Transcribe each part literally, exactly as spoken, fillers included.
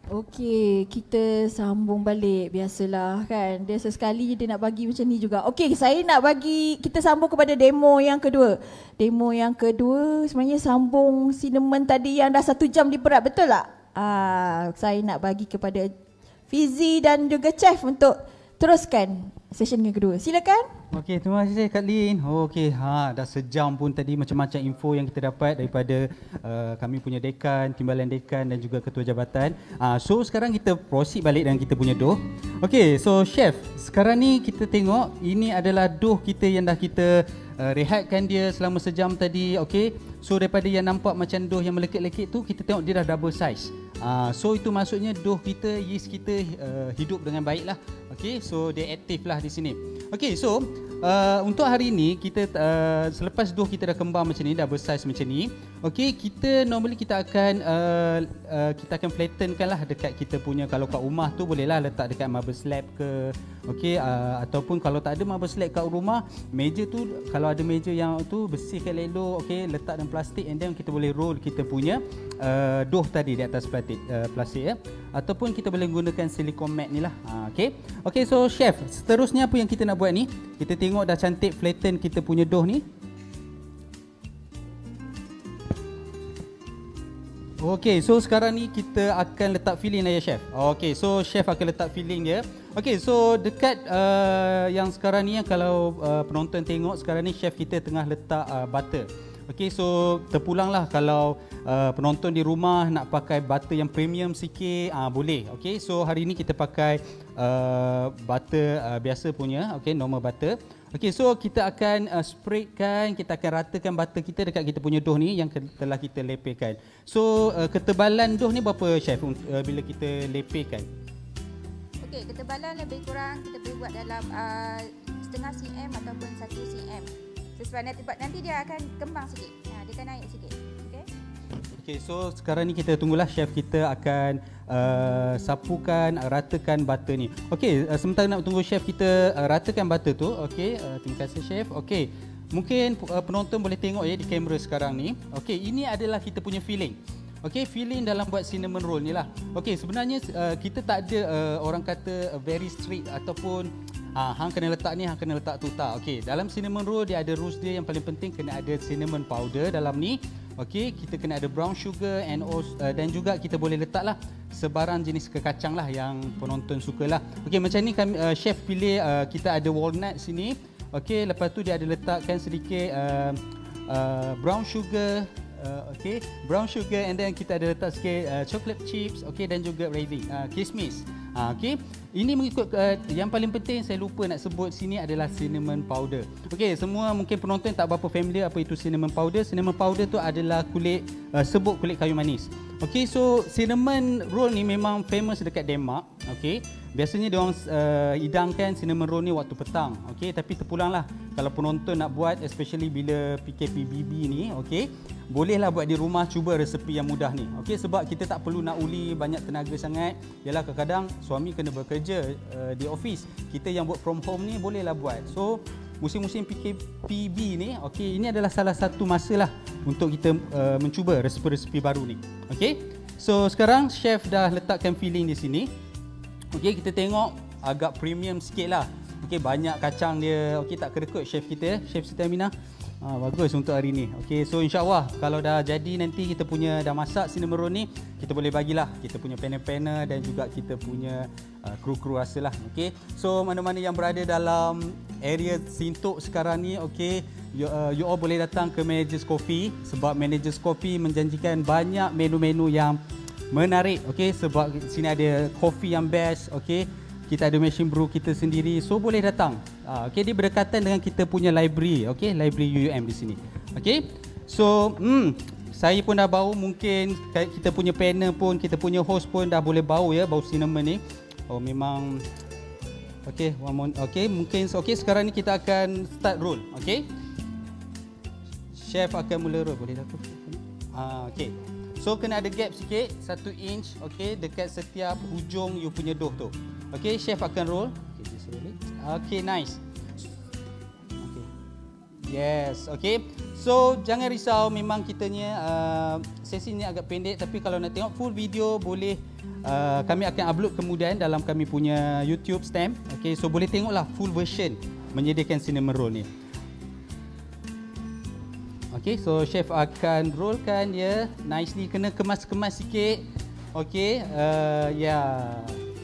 Okey, kita sambung balik. Biasalah kan. Dia sesekali dia nak bagi macam ni juga. Okey, saya nak bagi, kita sambung kepada demo yang kedua. Demo yang kedua sebenarnya sambung cinnamon tadi yang dah satu jam diperat, betul tak? Ah, saya nak bagi kepada Fizi dan juga Chef untuk teruskan session yang kedua. Silakan. Okey, terima kasih Kak Lin. Oh, okey, ha, dah sejam pun tadi macam-macam info yang kita dapat daripada uh, kami punya dekan, timbalan dekan dan juga ketua jabatan. Uh, so sekarang kita proceed balik dengan kita punya doh. Okey, so Chef, sekarang ni kita tengok ini adalah doh kita yang dah kita uh, rehatkan dia selama sejam tadi. Okey, so daripada yang nampak macam doh yang melekit-lekit tu, kita tengok dia dah double size. Uh, so itu maksudnya doh kita, yeast kita uh, hidup dengan baik lah. Okey, so dia aktif lah di sini. Okey, so uh, untuk hari ini kita uh, selepas doh kita dah kembang macam ni, double size macam ni. Okey, kita normally kita akan uh, uh, kita akan flattenkan lah dekat kita punya, kalau kat rumah tu bolehlah letak dekat marble slab ke. Okey, uh, ataupun kalau tak ada marble slab kat rumah, meja tu kalau ada meja yang tu bersihkan elok, okey, letak dalam plastik and then kita boleh roll kita punya uh, doh tadi di atas plastik uh, plastik ya. Ataupun kita boleh gunakan silicone mat ni lah. Ha, okey. Okey, so Chef, seterusnya apa yang kita nak buat ni? Kita tengok dah cantik flatten kita punya doh ni. Okey, so sekarang ni kita akan letak filling lah ya Chef. Okey, so Chef akan letak filling dia. Okey, so dekat uh, yang sekarang ni, kalau uh, penonton tengok sekarang ni, Chef kita tengah letak uh, butter. Okey, so terpulanglah kalau uh, penonton di rumah nak pakai butter yang premium sikit, uh, boleh. Okey, so hari ni kita pakai uh, butter uh, biasa punya, okey, normal butter. Okey, so kita akan uh, spreadkan, kita akan ratakan butter kita dekat kita punya doh ni yang telah kita lepehkan. So uh, ketebalan doh ni berapa Chef uh, bila kita lepehkan? Okey, ketebalan lebih kurang kita boleh buat dalam uh, setengah cm ataupun satu cm. Sesuai nanti, nanti dia akan kembang sikit. Ha, dia akan naik sikit. Okey. Okey, so sekarang ni kita tunggulah Chef kita akan uh, sapukan, uh, ratakan butter ni. Okey, uh, sementara nak tunggu Chef kita uh, ratakan butter tu. Okey, uh, terima kasih Chef. Okey, mungkin uh, penonton boleh tengok ya di kamera sekarang ni. Okey, ini adalah kita punya filling. Okey, filling dalam buat cinnamon roll ni lah. Okey, sebenarnya uh, kita tak ada uh, orang kata uh, very strict ataupun Ah, hang kena letak ni, hang kena letak tu, tak. Okey, dalam cinnamon roll dia ada rules dia yang paling penting, kena ada cinnamon powder dalam ni. Okey, kita kena ada brown sugar and also, uh, dan juga kita boleh letaklah sebarang jenis kekacang lah yang penonton sukalah. Okey, macam ni kami uh, chef pilih uh, kita ada walnut sini. Okey, lepas tu dia ada letakkan sedikit uh, uh, brown sugar. Uh, okay, brown sugar and then kita ada letak sikit uh, chocolate chips, okay, dan juga raisin, uh, kismis. Uh, okay, ini mengikut uh, yang paling penting saya lupa nak sebut sini adalah cinnamon powder. Okay, semua mungkin penonton tak berapa familiar apa itu cinnamon powder. Cinnamon powder tu adalah kulit uh, sebut kulit kayu manis. Okay, so cinnamon roll ni memang famous dekat Denmark. Okay, biasanya dia orang uh, hidangkan cinnamon roll ni waktu petang. Okay, tapi terpulanglah kalau penonton nak buat, especially bila P K P B B ni, okay, bolehlah buat di rumah, cuba resepi yang mudah ni. Okey, sebab kita tak perlu nak uli banyak tenaga sangat. Yalah, kadang-kadang suami kena bekerja uh, di office. Kita yang work from home ni bolehlah buat. So, musim-musim P K P B ni, okey, ini adalah salah satu masalah untuk kita uh, mencuba resepi-resepi baru ni. Okey. So, sekarang chef dah letakkan filling di sini. Okey, kita tengok agak premium sikitlah. Okey, banyak kacang dia. Okey, tak kerekut chef kita, Chef Siti Aminah. Ah, bagus untuk hari ni. Okey, so insya-Allah kalau dah jadi nanti kita punya dah masak cinnamon roll ni, kita boleh bagilah kita punya panel-panel dan juga kita punya uh, kru-kru rasa lah. Okey. So mana-mana yang berada dalam area Sintok sekarang ni, okey, you, uh, you all boleh datang ke Managers Coffee sebab Managers Coffee menjanjikan banyak menu-menu yang menarik. Okey, sebab sini ada kopi yang best, okey. Kita ada machine brew kita sendiri, so boleh datang. Uh, okay, dia berdekatan dengan kita punya library, okay, library U U M di sini. Okay, so hmm, saya pun dah bau, mungkin kita punya panel pun, kita punya host pun dah boleh bau ya, bau cinnamon ni. Oh memang, okay, one more, okay, mungkin, okay, sekarang ni kita akan start roll, okay. Chef akan mula roll, boleh dah tu. Uh, okay, so kena ada gap sikit, satu inch, okay, dekat setiap hujung you punya dough tu. Okay, chef akan roll. Okay, nice. Okay. Yes, okay. So, jangan risau, memang kitanya uh, sesi ni agak pendek, tapi kalau nak tengok full video boleh uh, kami akan upload kemudian dalam kami punya YouTube stamp. Okay, so boleh tengoklah full version menyediakan cinnamon roll ni. Okay, so chef akan rollkan dia nicely, kena kemas-kemas sikit. Okay, uh, ya. Yeah.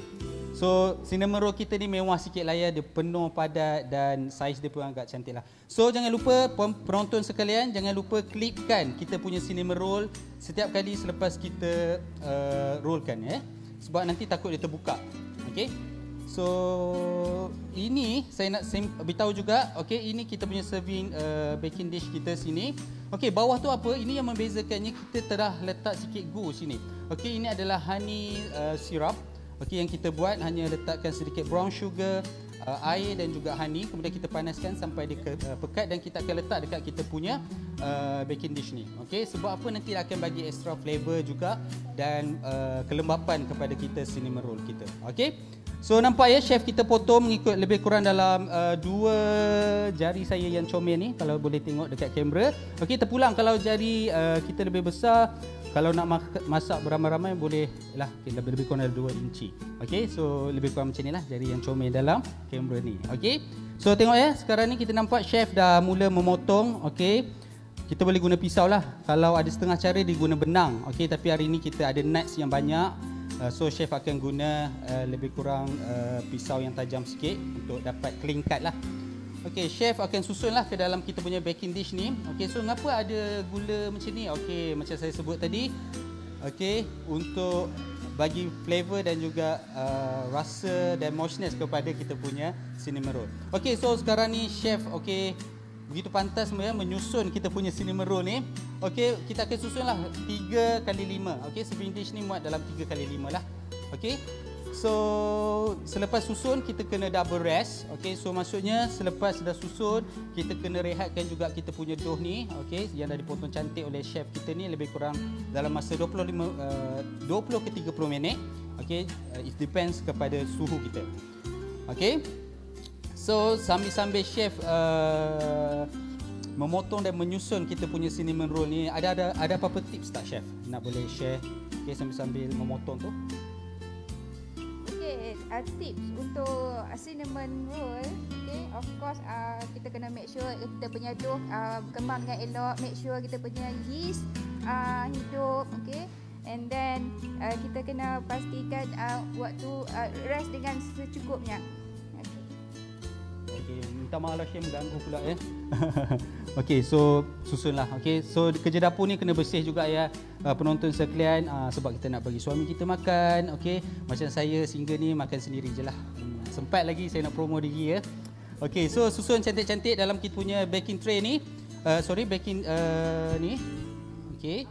So cinnamon roll kita ni mewah sikit lah ya, dia penuh padat dan saiz dia pun agak cantik lah. So jangan lupa penonton sekalian, jangan lupa klipkan kita punya cinnamon roll setiap kali selepas kita uh, rollkan ya. Sebab nanti takut dia terbuka. Okay. So ini saya nak beritahu juga, okay, ini kita punya serving uh, baking dish kita sini. Okay, bawah tu apa? Ini yang membezakannya, kita telah letak sikit gu sini. Okay, ini adalah honey uh, syrup. Okey, yang kita buat hanya letakkan sedikit brown sugar, uh, air dan juga honey, kemudian kita panaskan sampai dia ke, uh, pekat dan kita akan letak dekat kita punya uh, baking dish ni. Okey, sebab apa, nanti akan bagi extra flavor juga dan uh, kelembapan kepada kita cinnamon roll kita. Okey. So nampak ya, chef kita potong mengikut lebih kurang dalam uh, dua jari saya yang comel ni, kalau boleh tengok dekat kamera. Okey, terpulang kalau jari uh, kita lebih besar. Kalau nak masak beramai-ramai boleh lah, okay, lebih kurang dalam dua inci. Okey, so lebih kurang macam ni lah jari yang comel dalam kamera ni. Okey, so tengok ya, sekarang ni kita nampak chef dah mula memotong. Okey, kita boleh guna pisau lah. Kalau ada setengah cara dia guna benang. Okey, tapi hari ni kita ada nuts yang banyak, uh, so chef akan guna uh, lebih kurang uh, pisau yang tajam sikit untuk dapat clean cut lah. Okey, chef akan susunlah ke dalam kita punya baking dish ni. Okey, so mengapa ada gula macam ni? Okey, macam saya sebut tadi. Okey, untuk bagi flavor dan juga uh, rasa dan moistness kepada kita punya cinnamon roll. Okey, so sekarang ni chef okey begitu pantas sebenarnya menyusun kita punya cinnamon roll ni. Okey, kita akan susunlah tiga kali lima. Okey, serving dish ni muat dalam tiga kali lima lah. Okey. So selepas susun kita kena double rest. Okey, so maksudnya selepas dah susun kita kena rehatkan juga kita punya dough ni, okey, yang dah dipotong cantik oleh chef kita ni lebih kurang dalam masa dua puluh lima uh, dua puluh ke tiga puluh minit. Okey, uh, it depends kepada suhu kita. Okey. So sambil-sambil chef uh, memotong dan menyusun kita punya cinnamon roll ni, ada ada ada apa-apa tips tak chef nak boleh share? Okey, sambil-sambil memotong tu. Uh, tips untuk cinnamon roll, okay, of course uh, kita kena make sure kita punya dough uh, berkembang dengan elok, make sure kita punya yeast uh, hidup, okay, and then uh, kita kena pastikan uh, waktu uh, rest dengan secukupnya. Okay. Okay, minta maaf lah chef mengganggu pula ya. Okey, so susunlah. Okey, so kerja dapur ni kena bersih juga ya, uh, penonton sekalian, uh, sebab kita nak bagi suami kita makan. Okey, macam saya single ni makan sendiri je lah. Hmm, sempat lagi saya nak promo diri ya. Okey, so susun cantik-cantik dalam kita punya baking tray ni. Uh, sorry, baking uh, ni. Okey.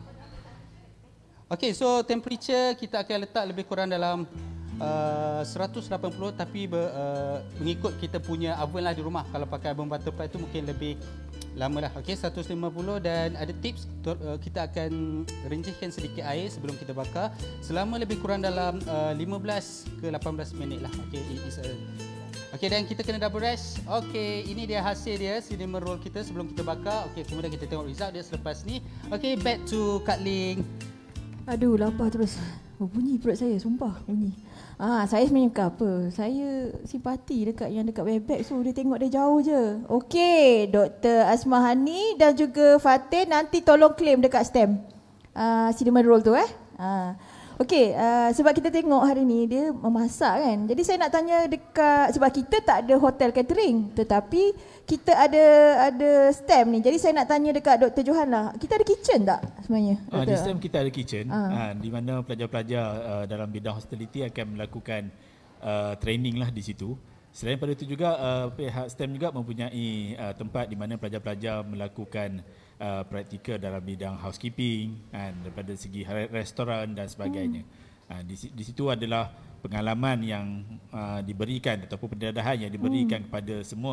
Okey, so temperature kita akan letak lebih kurang dalam Uh, seratus lapan puluh, tapi ber, uh, mengikut kita punya oven lah di rumah. Kalau pakai oven butterfly tu mungkin lebih lama lah. Okey, seratus lima puluh, dan ada tips uh, kita akan rincikan sedikit air sebelum kita bakar selama lebih kurang dalam uh, lima belas ke lapan belas minit lah. Okey, okey, dan kita kena double rest. Okey, ini dia hasil dia cinnamon roll kita sebelum kita bakar. Okey, kemudian kita tengok result dia selepas ni. Okey, back to cutling. Aduh, lapar terus. Oh, bunyi perut saya, sumpah bunyi. Ah, saya sebenarnya bukan apa. Saya simpati dekat yang dekat Webex tu, dia tengok dia jauh je. Okey, Doktor Asmahani dan juga Fatin nanti tolong claim dekat stamp. Ah, cinnamon roll tu eh. Ah. Okey, uh, sebab kita tengok hari ni dia memasak kan. Jadi saya nak tanya dekat, sebab kita tak ada hotel catering, tetapi kita ada ada stamp ni. Jadi saya nak tanya dekat Doktor Johan lah, kita ada kitchen tak sebenarnya? Uh, di stamp kita ada kitchen, uh. uh, di mana pelajar-pelajar uh, dalam bidang hospitality akan melakukan uh, training lah di situ. Selain pada itu juga uh, pihak stamp juga mempunyai uh, tempat di mana pelajar-pelajar melakukan Uh, praktikal dalam bidang housekeeping, kan, daripada segi restoran dan sebagainya. Hmm. Uh, di, di situ adalah pengalaman yang uh, diberikan ataupun pendedahan yang diberikan hmm. kepada semua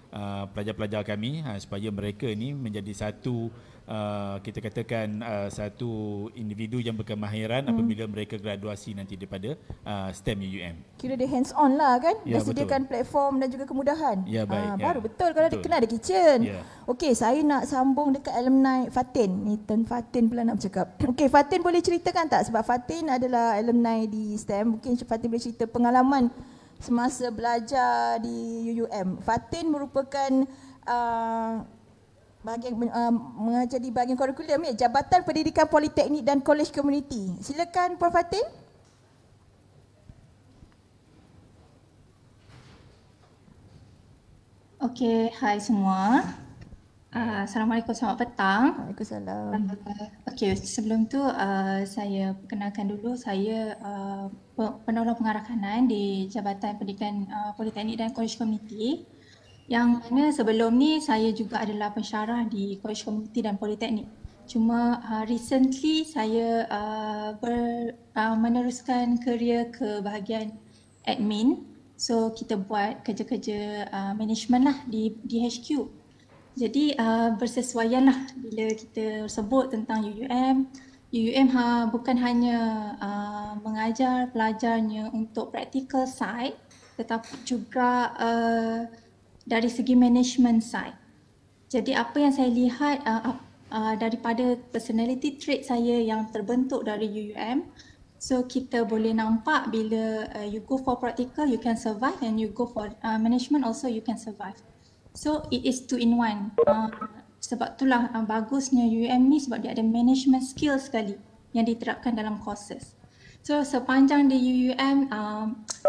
uh, pelajar-pelajar kami uh, supaya mereka ni menjadi satu uh, kita katakan uh, satu individu yang berkemahiran hmm. apabila mereka graduasi nanti daripada uh, STEM U U M. Kira dia hands on lah kan? Ya, dia sediakan betul. platform dan juga kemudahan. Ya, baik. Ah, ya. Baru betul kalau betul. dia kena ada kitchen. Ya. Okey, saya nak sambung dekat alumni Fatin. Ni turn Fatin pula nak bercakap. Okey, Fatin boleh ceritakan tak? Sebab Fatin adalah alumni di STEM. Mungkin Fatin boleh cerita pengalaman semasa belajar di U U M. Fatin merupakan uh, bahagian uh, mengajar di bahagian kurikulum ya, Jabatan Pendidikan Politeknik dan Kolej Komuniti. Silakan Puan Fatin. Okey, hai semua. Uh, Assalamualaikum, selamat petang. Waalaikumsalam. Uh, Okey, sebelum tu uh, saya perkenalkan dulu, saya uh, penolong pengarah kanan di Jabatan Pendidikan uh, Politeknik dan Kolej Komuniti. Yang mana sebelum ni saya juga adalah pensyarah di Kolej Komuniti dan Politeknik. Cuma uh, recently saya uh, ber, uh, meneruskan kerjaya ke bahagian admin. So kita buat kerja-kerja uh, management lah di, di H Q. Jadi uh, bersesuaian lah bila kita sebut tentang U U M. U U M ha, bukan hanya uh, mengajar pelajarnya untuk practical side, tetapi juga uh, dari segi management side. Jadi apa yang saya lihat uh, uh, daripada personality trait saya yang terbentuk dari U U M, so kita boleh nampak bila uh, you go for practical you can survive, and you go for uh, management also you can survive. So it is two in one. Uh, sebab itulah uh, bagusnya U U M ni, sebab dia ada management skill sekali yang diterapkan dalam courses. So sepanjang di U U M, um,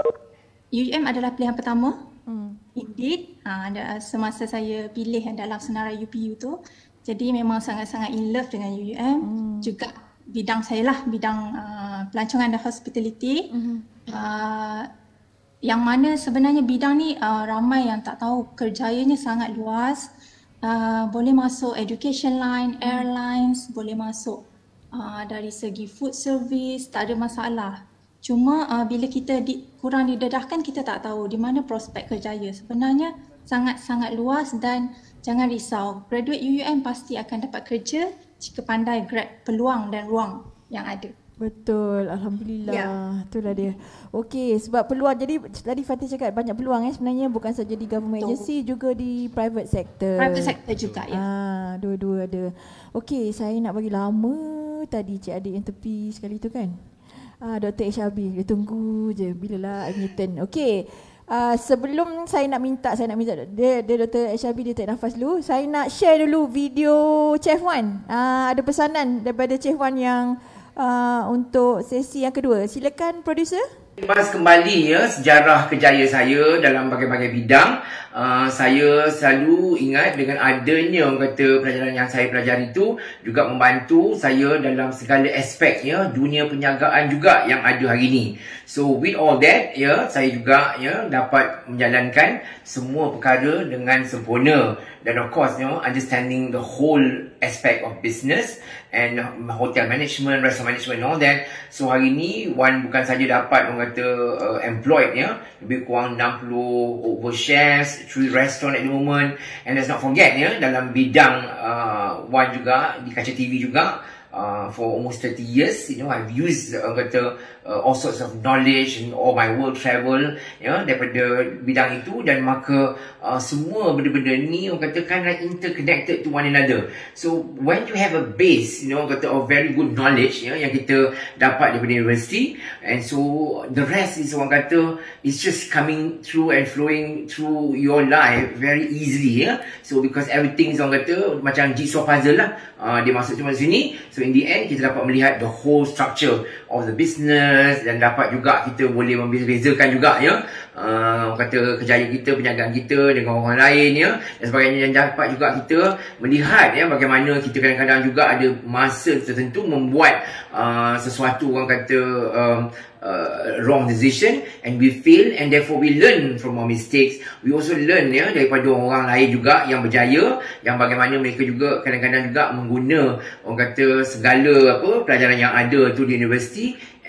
U U M adalah pilihan pertama. Hmm. Indeed, uh, semasa saya pilih dalam senarai U P U tu, jadi memang sangat-sangat in love dengan U U M. Hmm. Juga bidang saya lah, bidang uh, pelancongan dan hospitality. Hmm. Uh, yang mana sebenarnya bidang ni uh, ramai yang tak tahu, kerjayanya sangat luas. Uh, boleh masuk education line, airlines, boleh masuk uh, dari segi food service, tak ada masalah. Cuma uh, bila kita di, kurang didedahkan, kita tak tahu di mana prospek kerjaya. Sebenarnya sangat-sangat luas, dan jangan risau, graduate U U M pasti akan dapat kerja jika pandai grab peluang dan ruang yang ada. Betul, Alhamdulillah. Ya. Itulah dia. Okey, sebab peluang, jadi tadi Fatih cakap banyak peluang eh sebenarnya, bukan saja di government Betul. agency, juga di private sector. Private sector juga, ya. Ah, dua-dua ada. Okey, saya nak bagi lama tadi cik adik yang tepi sekali tu kan. Ah, Doktor H R B, dia tunggu je bilalah admitted. Okey. Uh, sebelum saya nak minta, saya nak minta dia, dia Doktor H R B dia tarik nafas dulu. Saya nak share dulu video Chef Wan. Uh, ada pesanan daripada Chef Wan yang uh, untuk sesi yang kedua. Silakan producer. Lepas kembali ya sejarah kerjaya saya dalam berbagai-bagai bidang, uh, saya selalu ingat dengan adanya orang kata pelajaran yang saya pelajari itu juga membantu saya dalam segala aspek ya dunia perniagaan juga yang ada hari ini. So with all that ya, saya juga ya dapat menjalankan semua perkara dengan sempurna, dan of course you know understanding the whole aspect of business and hotel management, restaurant management and all that. So hari ni Wan bukan saja dapat orang kata uh, employed ya, lebih kurang enam puluh over chefs, three restaurant at the moment, and let's not forget ya dalam bidang uh, Wan juga di kaca T V juga. Uh, for almost thirty years, you know, I've used uh, kata uh, all sorts of knowledge and all my world travel, ya, yeah, daripada bidang itu, dan maka uh, semua benda-benda ni orang kata kan interconnected to one another. So when you have a base, you know, kata of very good knowledge, ya, yeah, yang kita dapat daripada university, and so the rest is orang kata it's just coming through and flowing through your life very easily, ya. Yeah? So because everything is orang kata macam jigsaw puzzle lah, uh, dia masuk cuma sini. So in the end kita dapat melihat the whole structure of the business, dan dapat juga kita boleh membeza-bezakan juga ya uh, kata kerjaya kita, perniagaan kita dengan orang lain ya dan sebagainya, dan dapat juga kita melihat ya bagaimana kita kadang-kadang juga ada masa tertentu membuat uh, sesuatu orang kata um, Uh, wrong decision, and we fail, and therefore we learn from our mistakes. We also learn ya daripada orang lain juga yang berjaya, yang bagaimana mereka juga kadang-kadang juga mengguna orang kata segala apa pelajaran yang ada tu di universiti,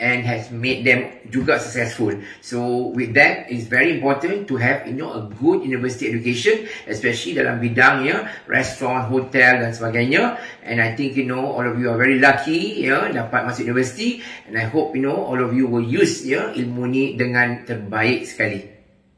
and has made them juga successful. So with that, it's very important to have you know a good university education, especially dalam bidangnya restaurant, hotel dan sebagainya. And I think you know all of you are very lucky ya dapat masuk universiti, and I hope you know all of you will use ya ilmu ni dengan terbaik sekali.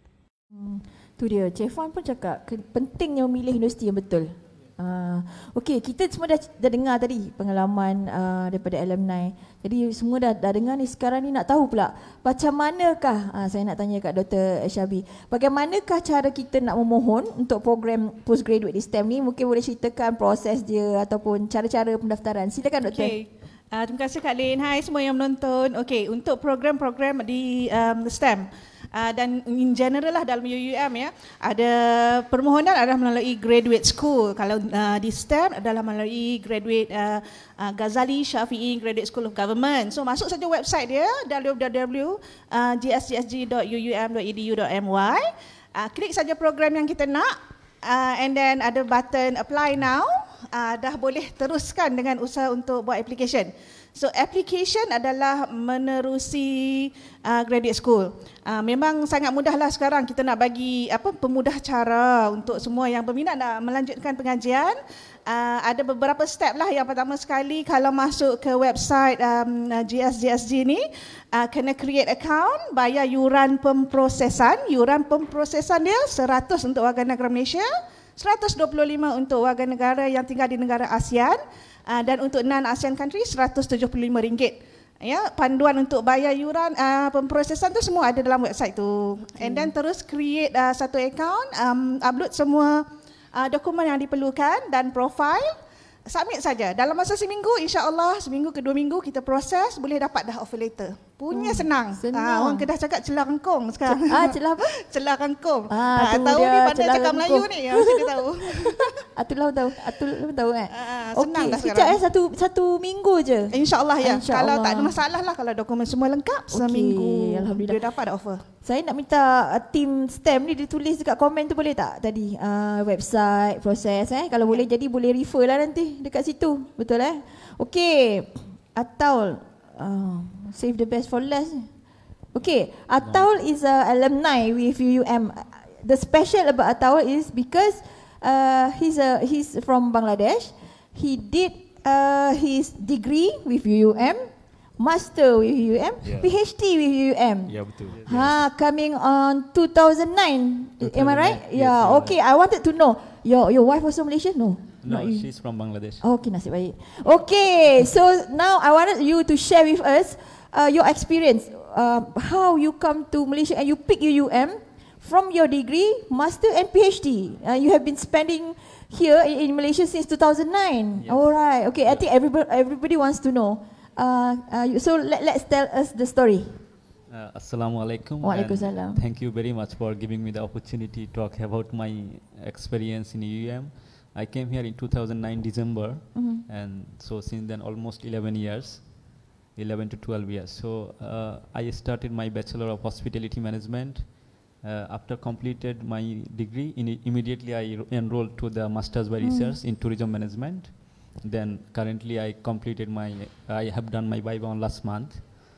Hmm, tu dia, Chef Wan pun cakap ke, pentingnya memilih universiti yang betul. Uh, Okey, kita semua dah, dah dengar tadi pengalaman uh, daripada alumni. Jadi semua dah, dah dengar ni, sekarang ni nak tahu pula macam manakah, uh, saya nak tanya kat Doktor Syabi, bagaimanakah cara kita nak memohon untuk program postgraduate di STEM ni? Mungkin boleh ceritakan proses dia ataupun cara-cara pendaftaran. Silakan Doktor. Okay. Uh, terima kasih Kak Lin. Hai semua yang menonton. Okey, untuk program-program di um, STEM uh, dan in general lah dalam U U M ya, ada permohonan adalah melalui graduate school. Kalau uh, di STEM adalah melalui graduate uh, uh, Ghazali Syafi'i Graduate School of Government. So masuk saja website dia w w w dot g s g s g dot u u m dot e d u dot m y. Uh, klik saja program yang kita nak uh, and then ada button apply now. Uh, dah boleh teruskan dengan usaha untuk buat application. So application adalah menerusi uh, graduate school. Uh, memang sangat mudahlah sekarang kita nak bagi apa pemudah cara untuk semua yang berminat nak melanjutkan pengajian. Uh, ada beberapa step lah. Yang pertama sekali, kalau masuk ke website um, G S G S G ni, uh, kena create account, bayar yuran pemprosesan. Yuran pemprosesan dia seratus untuk warga negara Malaysia, seratus dua puluh lima untuk warga negara yang tinggal di negara ASEAN, uh, dan untuk non-ASEAN country seratus tujuh puluh lima ringgit. Ya, panduan untuk bayar yuran uh, pemprosesan tu semua ada dalam website tu. And then terus create uh, satu account, um, upload semua uh, dokumen yang diperlukan dan profile. Submit saja. Dalam masa seminggu, insya-Allah seminggu ke dua minggu kita proses, boleh dapat dah offer letter. Punya hmm, senang. senang. Ha, orang Kedah cakap celah kangkung sekarang. Ah, celah apa? Celah kangkung. Ah, ha, tahu ni pandai cakap kangkung. Melayu ni, ya, mesti dia tahu. Atulah tahu. Atulah tahu kan. Ah, senang okay, dah sekarang. Okey, satu satu minggu je. Insya-Allah ya. Insya kalau Allah. Tak ada masalah lah, kalau dokumen semua lengkap, okay, seminggu alhamdulillah dia dapat dah offer. Saya nak minta uh, tim STEM ni ditulis dekat komen tu boleh tak tadi uh, website, proses eh. Kalau boleh jadi boleh refer lah nanti dekat situ. Betul eh? Okey. Ataul uh, save the best for last. Okey, Ataul is a alumni with U U M. The special about Ataul is because uh, he's a he's from Bangladesh. He did uh, his degree with U U M, master with U U M, yeah. PhD with U U M. Ya, betul. Ha, coming on two thousand nine. Am I right? Yes, yeah. Yeah. Okay, I wanted to know. Your your wife also Malaysian? No. No, she's from Bangladesh. Oh, okay, nasib baik. Okay, so now I wanted you to share with us uh, your experience, uh, how you come to Malaysia and you pick U U M from your degree, master and PhD. Uh, you have been spending here in, in Malaysia since two thousand nine. Yes. All right. Okay, I think everybody everybody wants to know. Uh, uh, so let, let's tell us the story. Uh, Assalamualaikum. Waalaikumsalam. Thank you very much for giving me the opportunity to talk about my experience in U U M. I came here in two thousand nine December, mm-hmm. and so since then almost eleven years, eleven to twelve years. So uh, I started my Bachelor of Hospitality Management. Uh, after completed my degree, in immediately I enrolled to the Masters by mm. Research in Tourism Management. Then currently I completed my, I have done my Viva on last month.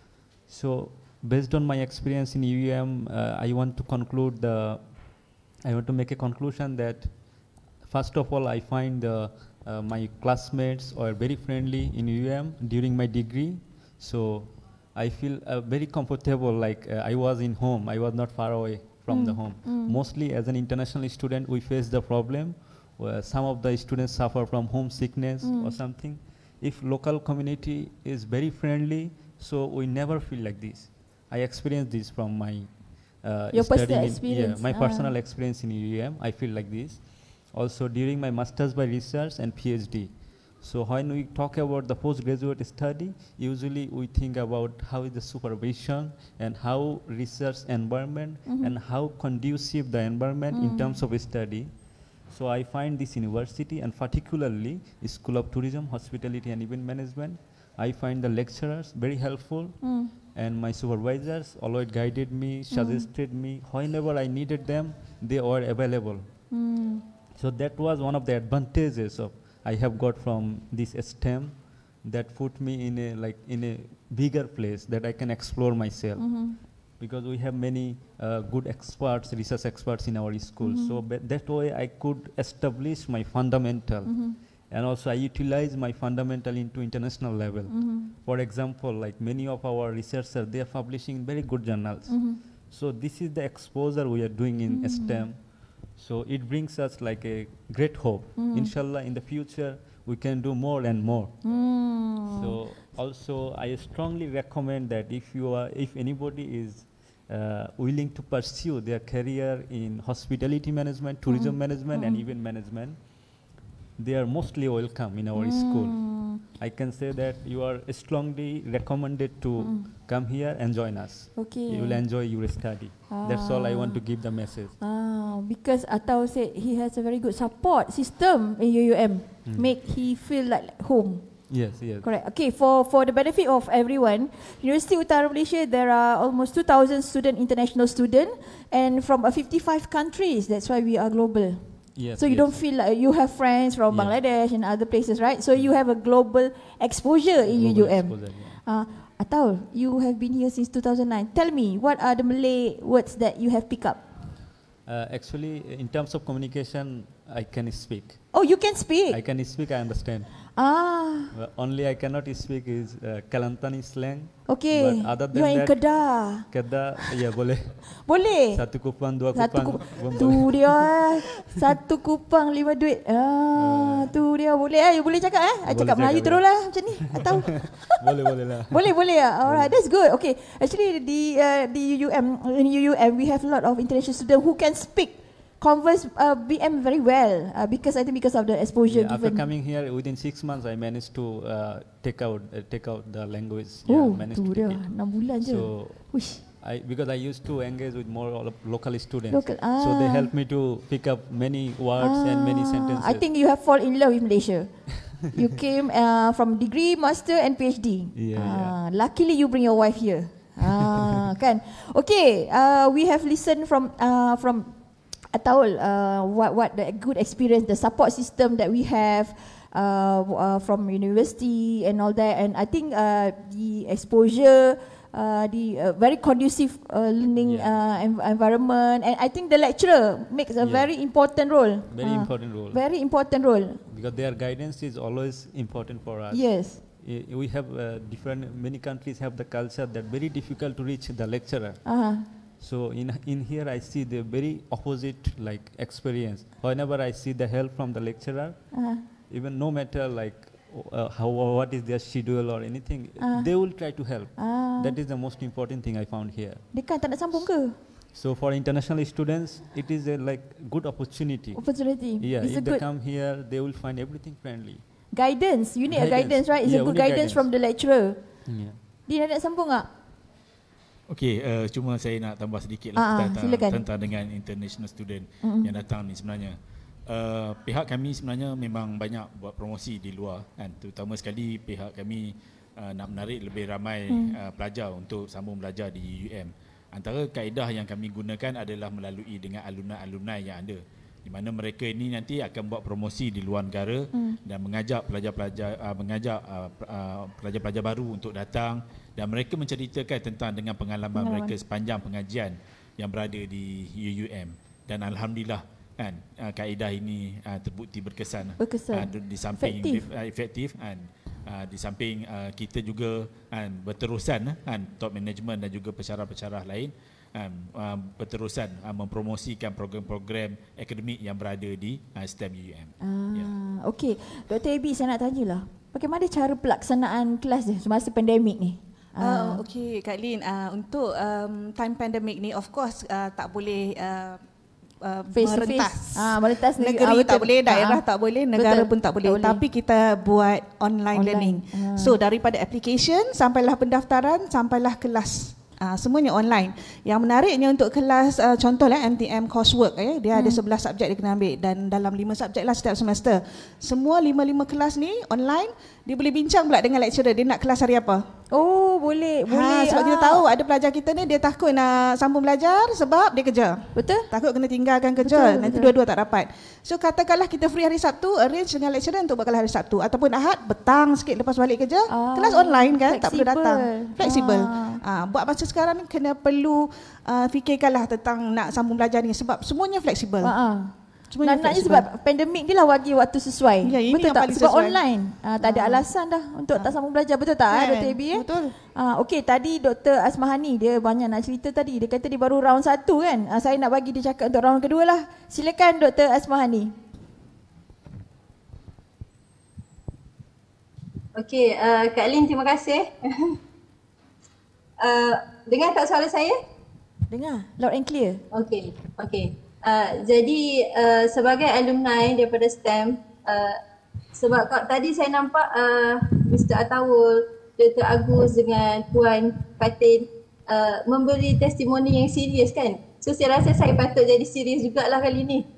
So based on my experience in U U M, uh, I want to conclude the, I want to make a conclusion that first of all I find uh, uh, my classmates are very friendly in U U M during my degree. So I feel uh, very comfortable, like uh, I was in home, I was not far away from mm. the home. Mm. Mostly as an international student we face the problem where some of the students suffer from homesickness mm. or something. If local community is very friendly, so we never feel like this. I experienced this from my uh, Your personal in, experience. Yeah, my ah. personal experience in U U M, I feel like this. Also during my Masters by Research and PhD. So when we talk about the postgraduate study, usually we think about how is the supervision and how research environment mm-hmm. and how conducive the environment mm. in terms of study. So I find this university, and particularly School of Tourism, Hospitality and Event Management, I find the lecturers very helpful mm. and my supervisors always guided me, suggested mm. me. Whenever I needed them, they were available. Mm. So that was one of the advantages of I have got from this STEM that put me in a like in a bigger place that I can explore myself. Mm-hmm. Because we have many uh, good experts, research experts in our school. Mm-hmm. So that way I could establish my fundamental. Mm-hmm. And also I utilize my fundamental into international level. Mm-hmm. For example, like many of our researchers, they are publishing very good journals. Mm-hmm. So this is the exposure we are doing in mm-hmm. STEM. So it brings us like a great hope. Mm-hmm. Inshallah, in the future, we can do more and more. Mm. So also, I strongly recommend that if you are, if anybody is uh, willing to pursue their career in hospitality management, tourism mm. management, mm. and event management, they are mostly welcome in our mm. school. I can say that you are strongly recommended to mm. come here and join us. Okay. You will enjoy your study. Ah. That's all I want to give the message. Ah, because Atau said he has a very good support system in U U M, mm. make he feel like home. Yes, yes. Correct. Okay, for for the benefit of everyone, University Utara Malaysia, there are almost two thousand student, international student, and from uh, fifty-five countries. That's why we are global. Yes, so you yes. don't feel like you have friends from yeah. Bangladesh and other places, right? So you have a global exposure in global U U M. Exposure, yeah. uh, Atau, you have been here since two thousand nine. Tell me, what are the Malay words that you have picked up? Uh, actually, in terms of communication, I can speak. Oh, you can speak? I can speak, I understand. Ah. Well, only I cannot speak is uh, Kelantan slang. Okay. But other than you are in that, Kedah. Kedah, ya boleh. Boleh. Satu kupang, dua Satu kupang. Ku- tu dia. Satu kupang, lima duit. Ah, uh, tu dia boleh eh. You boleh cakap eh. Boleh cakap Melayu terus lah macam ni. Atau? boleh, boleh lah. Boleh, boleh lah. Alright, that's good. Okay. Actually, di uh, di U U M, in U U M, we have a lot of international students who can speak. Converse uh, B M very well uh, because I think because of the exposure yeah, given. After coming here within six months, I managed to uh, take out uh, take out the language. Oh, yeah, managed tu to dia, take it. enam bulan je. So, Uish. I because I used to engage with more local students, local, ah. so they helped me to pick up many words ah. and many sentences. I think you have fall in love with Malaysia. You came uh, from degree, master, and PhD. Yeah, ah, yeah. Luckily, you bring your wife here. ah, kan? Okay, uh, we have listened from uh, from. Ataul, uh, what what the good experience, the support system that we have uh, uh, from university and all that, and I think uh, the exposure, uh, the uh, very conducive uh, learning yeah. uh, env- environment, and I think the lecturer makes a yeah. very important role. Very uh, important role. Very important role. Because their guidance is always important for us. Yes. We have uh, different. Many countries have the culture that very difficult to reach the lecturer. Uh-huh. So in in here I see the very opposite like experience. Whenever I see the help from the lecturer, uh-huh. even no matter like uh, how what is their schedule or anything, uh-huh. they will try to help. Uh-huh. That is the most important thing I found here. Dekat tak nak sambung ke? So for international students, it is a like good opportunity. Opportunity. Yeah, it's if they come here, they will find everything friendly. Guidance, you need guidance. a guidance, right? It's yeah, a good guidance, guidance from the lecturer. Yeah. Dia nak sambung tak? Okey, uh, cuma saya nak tambah sedikit lah ah, tentang, tentang dengan international student mm-hmm. yang datang ni sebenarnya. Uh, pihak kami sebenarnya memang banyak buat promosi di luar kan, terutama sekali pihak kami uh, nak menarik lebih ramai mm. uh, pelajar untuk sambung belajar di U U M. Antara kaedah yang kami gunakan adalah melalui dengan alumni-alumni yang ada, di mana mereka ini nanti akan buat promosi di luar negara mm. dan mengajak pelajar-pelajar uh, mengajak uh, uh, pelajar-pelajar baru untuk datang dan mereka menceritakan tentang dengan pengalaman, pengalaman mereka sepanjang pengajian yang berada di U U M, dan alhamdulillah kan uh, kaedah ini uh, terbukti berkesan, berkesan. Uh, di samping efektif, uh, efektif kan uh, di samping uh, kita juga kan berterusan kan top management dan juga pensyarah-pensyarah lain kan uh, berterusan uh, mempromosikan program-program akademik yang berada di uh, STEM U U M. Ah, ya. Okey, Doktor Abi, saya nak tanyalah, bagaimana cara pelaksanaan kelas dia semasa pandemik ni? Uh, Okey, Kak Lin, uh, untuk um, time pandemic ni of course uh, tak boleh uh, uh, face merentas. Face. Ah, merentas negeri tak boleh, daerah tak boleh, negara betul, pun tak boleh. tak boleh. Tapi kita buat online, online. learning. Ah. So daripada application sampailah pendaftaran, sampailah kelas. Uh, semuanya online. Yang menariknya untuk kelas uh, contohlah M T M coursework eh, dia hmm. ada sebelas subjek dia kena ambil dan dalam lima subjek lah setiap semester. Semua lima-lima kelas ni online, dia boleh bincang pula dengan lecturer dia nak kelas hari apa. Oh, boleh, boleh. Ha, sebab ah. kita tahu ada pelajar kita ni dia takut nak sambung belajar sebab dia kerja. Betul? Takut kena tinggalkan kerja, Betul, nanti betul. dua-dua tak dapat. So katakanlah kita free hari Sabtu, arrange dengan lecturer untuk buat kelas hari Sabtu ataupun Ahad petang sikit lepas balik kerja, Ah, kelas online kan, tak perlu fleksibel. datang. Fleksibel. Ah. Ah, buat masa sekarang ni kena perlu uh, fikirkanlah tentang nak sambung belajar ni sebab semuanya fleksibel. Ha ah. Semuanya Nak-naknya fleksibel. sebab pandemik ni lah bagi waktu sesuai. Ya, ini betul yang tak? paling Sebab sesuai. online. Ah, tak ada Ah. alasan dah untuk tak sambung belajar. Betul tak, Kan? eh, Doktor Abi? Eh? Betul. Ah, okey, tadi Doktor Asmahani dia banyak nak cerita tadi. Dia kata dia baru round satu kan. Ah, saya nak bagi dia cakap untuk round kedua lah. Silakan Doktor Asmahani. Okey, uh, Kak Lin terima kasih. uh, dengar tak soalan saya? Dengar, loud and clear. Okey, okey. Uh, jadi uh, sebagai alumni daripada STEM, uh, sebab kau, tadi saya nampak uh, Mister Atawul, Doktor Agus dengan Puan Fatin uh, memberi testimoni yang serius kan. So saya rasa saya patut jadi serius jugalah kali ni.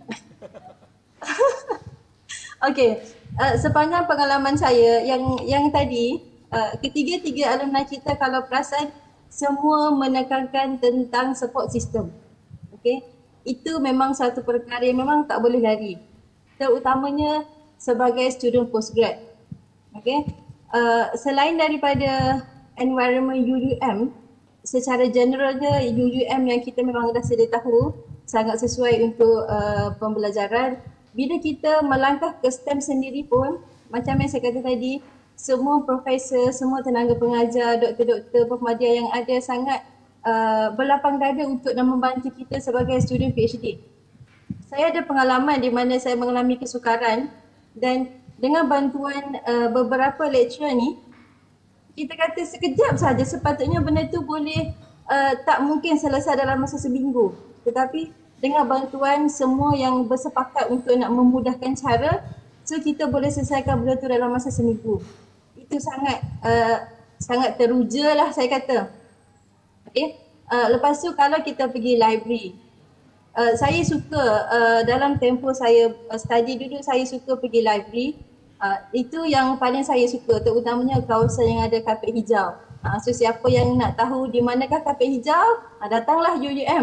Okey, uh, sepanjang pengalaman saya yang yang tadi uh, ketiga-tiga alumni kita kalau perasan semua menekankan tentang support system. Okey, itu memang satu perkara yang memang tak boleh lari. Terutamanya sebagai student postgrad. Okey, uh, selain daripada environment U U M, secara generalnya U U M yang kita memang dah sedia tahu sangat sesuai untuk uh, pembelajaran. Bila kita melangkah ke STEM sendiri pun, macam yang saya kata tadi, semua profesor, semua tenaga pengajar, doktor-doktor, pemadhia yang ada sangat uh, berlapang dada untuk dan membantu kita sebagai student PhD. Saya ada pengalaman di mana saya mengalami kesukaran dan dengan bantuan uh, beberapa lecturer ni, kita kata sekejap saja sepatutnya benda tu boleh uh, tak mungkin selesai dalam masa seminggu. Tetapi dengan bantuan semua yang bersepakat untuk nak memudahkan cara, so kita boleh selesaikan benda tu dalam masa seminggu. Itu sangat uh, sangat teruja lah saya kata. Okay. Uh, lepas tu kalau kita pergi library, uh, saya suka uh, dalam tempoh saya uh, study dulu, saya suka pergi library. Uh, itu yang paling saya suka, terutamanya kawasan yang ada kapet hijau. Uh, so siapa yang nak tahu di manakah kapet hijau, uh, datanglah U U M.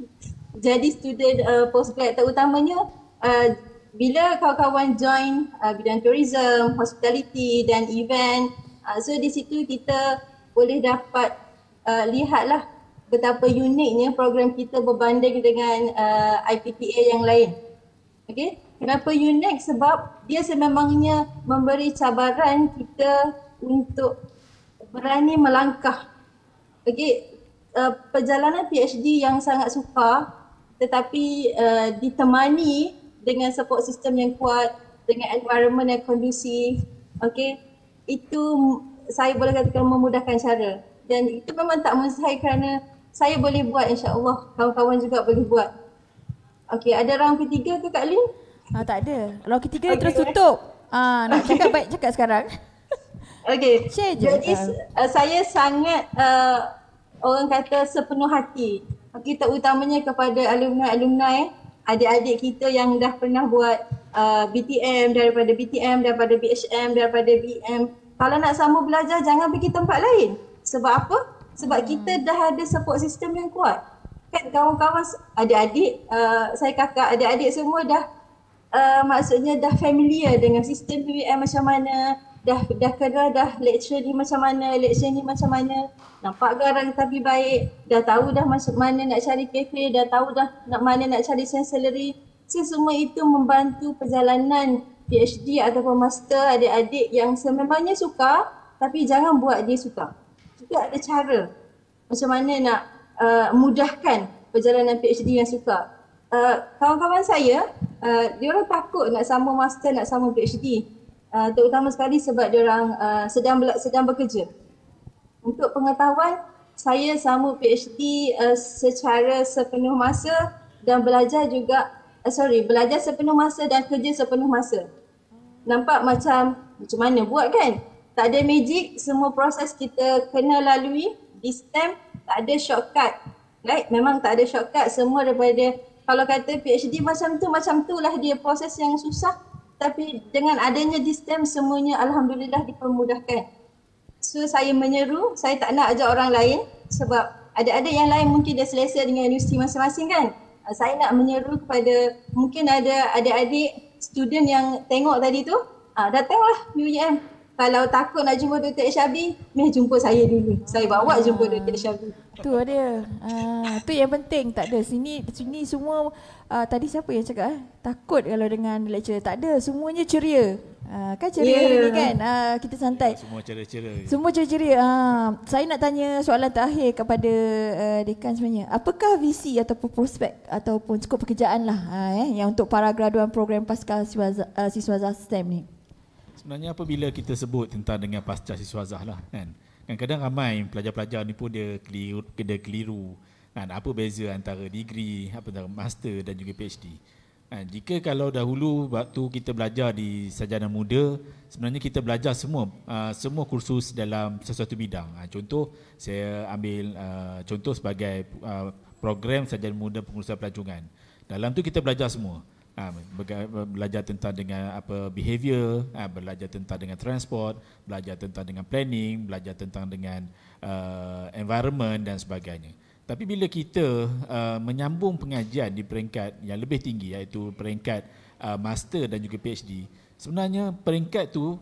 Jadi student uh, postgrad terutamanya uh, bila kawan-kawan join uh, bidang tourism, hospitality dan event, uh, so di situ kita boleh dapat uh, lihatlah betapa uniknya program kita berbanding dengan uh, I P P A yang lain. Okay? Kenapa unik? Sebab dia sememangnya memberi cabaran kita untuk berani melangkah. Okay? Uh, perjalanan PhD yang sangat sukar tetapi uh, ditemani dengan support system yang kuat, dengan environment yang kondusif, okay, itu saya boleh katakan memudahkan cara. Dan itu memang tak mustahil kerana saya boleh buat, insya-Allah kawan-kawan juga boleh buat. Okay, ada round ketiga ke Kak Lin? Ah, tak ada. Round ketiga Okay. terus tutup. Ah, nak cakap baik cakap sekarang. Okay, Share je. jadi uh, saya sangat uh, orang kata sepenuh hati. Kita utamanya kepada alumni-alumni, adik-adik kita yang dah pernah buat uh, B T M, daripada B T M, daripada B H M, daripada B M. Kalau nak sambung belajar, jangan pergi tempat lain. Sebab apa? Sebab hmm. kita dah ada support system yang kuat. Kan kawan-kawan, adik-adik, uh, saya kakak, adik-adik semua dah uh, maksudnya dah familiar dengan sistem P W M macam mana, dah dah kena dah lecture ni macam mana, lecture ni macam mana. Nampak garang tapi baik, dah tahu dah macam mana nak cari kafe, dah tahu dah nak mana nak cari chancellery. So, semua itu membantu perjalanan PhD ataupun master adik-adik yang sememangnya suka tapi jangan buat dia suka. Kita ada cara macam mana nak uh, mudahkan perjalanan PhD yang suka. Uh, kawan-kawan saya, uh, diorang takut nak sambung master, nak sambung PhD. Uh, terutama sekali sebab diorang uh, sedang sedang bekerja. Untuk pengetahuan, saya sambung PhD uh, secara sepenuh masa dan belajar juga, uh, sorry, belajar sepenuh masa dan kerja sepenuh masa. Nampak macam, macam mana buat kan? Tak ada magic, semua proses kita kena lalui. Di STEM tak ada shortcut. Right? Memang tak ada shortcut, semua daripada, kalau kata PhD macam tu, macam tu lah dia proses yang susah. Tapi dengan adanya di STEM semuanya Alhamdulillah dipermudahkan. So saya menyeru, saya tak nak ajak orang lain sebab ada-ada yang lain mungkin dia selesa dengan universiti masing-masing kan. Uh, saya nak menyeru kepada mungkin ada adik-adik student yang tengok tadi tu, uh, datanglah U U M. Kalau takut nak jumpa Doktor Irsyabi, meh jumpa saya dulu. Saya bawa Ah. jumpa Doktor Irsyabi. Tu dia. Ah, tu yang penting. Tak ada sini sini semua ah, tadi siapa yang cakap eh? Takut kalau dengan lecturer. Tak ada, semuanya ceria. Ah, kan ceria Yeah. hari ni kan. Ah, kita santai. Semua ceria-ceria. Semua ceria-ceria. Ah, saya nak tanya soalan terakhir kepada uh, dekan sebenarnya. Apakah visi ataupun prospek ataupun skop pekerjaan lah ah, eh, yang untuk para graduan program pasca siswaza, uh, siswaza STEM ni? Sebenarnya apabila kita sebut tentang dengan pasca siswazah lah kan. Kadang-kadang ramai pelajar-pelajar ni pun dia keliru, dia keliru kan, apa beza antara degree, apa antara master dan juga PhD. Kan, jika kalau dahulu waktu kita belajar di sarjana muda, sebenarnya kita belajar semua uh, semua kursus dalam sesuatu bidang. Uh, contoh saya ambil uh, contoh sebagai uh, program sarjana muda pengurusan pelancongan. Dalam tu kita belajar semua. Ha, belajar tentang dengan apa behavior, ha, belajar tentang dengan transport, belajar tentang dengan planning, belajar tentang dengan uh, environment dan sebagainya. Tapi bila kita uh, menyambung pengajian di peringkat yang lebih tinggi iaitu peringkat uh, master dan juga PhD, sebenarnya peringkat tu